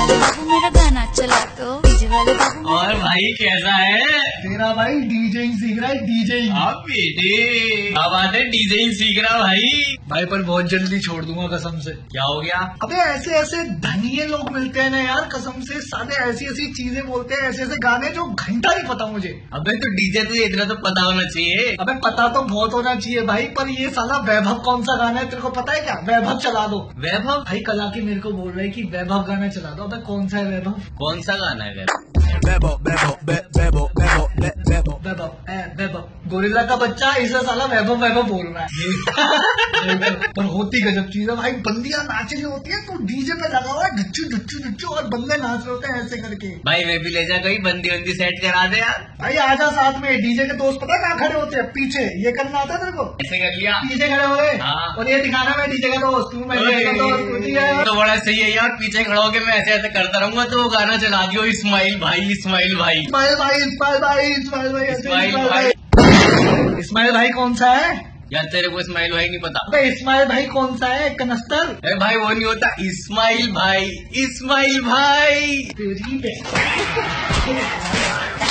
बाबू मेरा गाना चला तो डीजे वाले बाबू। और भाई कैसा है तेरा भाई डीजेइंग सीख रहा है, डीजेइंग। आप बेटे क्या बात है, डीजेइंग सीख रहा भाई पर बहुत जल्दी छोड़ दूंगा कसम से। क्या हो गया? अबे ऐसे ऐसे धनिये लोग मिलते हैं ना यार, कसम से साले ऐसी ऐसी चीजें बोलते हैं, ऐसे ऐसे गाने जो घंटा नहीं पता मुझे। अबे तो डीजे तुझे इतना तो पता होना चाहिए। अबे पता तो बहुत होना चाहिए भाई, पर ये साला वैभव कौन सा गाना है तेरे को पता है क्या? वैभव चला दो। वैभव भाई कला की मेरे को बोल रहे हैं कि वैभव गाना चला दो। अबे कौन सा है वैभव? कौन सा गाना है वैभव गोरिल्ला का बच्चा, इसे साला वैभव वैभव बोल रहा है। पर होती गजब चीज है भाई, बंदियां नाच रही होती है तो डीजे पे लगा हुआ है ढुच्चू ढुच्चू ढुच्चू, और बंदे नाच रहे होते हैं ऐसे करके। भाई मैं भी ले जा, कहीं बंदी बंदी सेट करा दे यार। भाई आजा साथ में। डीजे के दोस्त पता है कहाँ खड़े होते हैं? पीछे। ये करना आता है तेरे को? ऐसे कर लिया, पीछे खड़े हो गए। हाँ। और ये दिखाना मैं डीजे का दोस्त हूँ, मैं डीजे का दोस्त हूँ। तो बड़ा सही है यार, पीछे खड़ा होकर मैं ऐसे ऐसे करता रहूंगा तो वो गाना चला दियो, इस्माइल भाई इस्माइल भाई इस्माइल भाई इस्माइल भाई इस्माइल भाई इस्माइल भाई। इस्माइल भाई कौन सा है? यार तेरे को इस्माइल भाई नहीं पता? अबे इस्माइल भाई कौन सा है? कनस्तर। अरे भाई वो नहीं होता, इस्माइल भाई इस्माइल भाई। तेरी